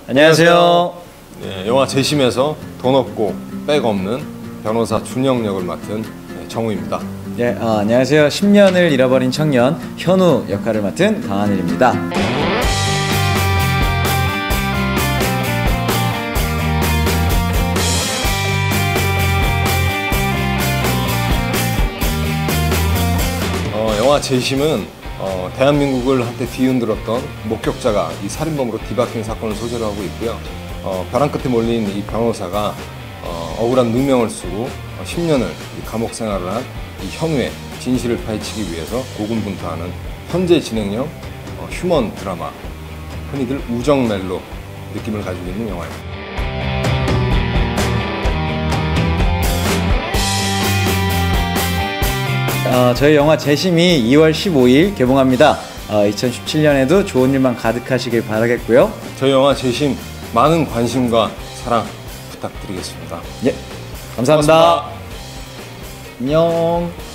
안녕하세요. 네, 영화 재심에서 돈 없고 백 없는 변호사 준영 역을 맡은 정우입니다. 네, 안녕하세요. 10년을 잃어버린 청년 현우 역할을 맡은 강하늘입니다. 영화 재심은 대한민국을 한때 뒤흔들었던 목격자가 이 살인범으로 뒤바뀐 사건을 소재로 하고 있고요. 벼랑 끝에 몰린 이 변호사가 억울한 누명을 쓰고 10년을 감옥 생활을 한 이 현우의 진실을 파헤치기 위해서 고군분투하는 현재 진행형 휴먼 드라마, 흔히들 우정 멜로 느낌을 가지고 있는 영화입니다. 저희 영화 재심이 2월 15일 개봉합니다. 2017년에도 좋은 일만 가득하시길 바라겠고요. 저희 영화 재심 많은 관심과 사랑 부탁드리겠습니다. 예, 감사합니다. 고맙습니다. 안녕.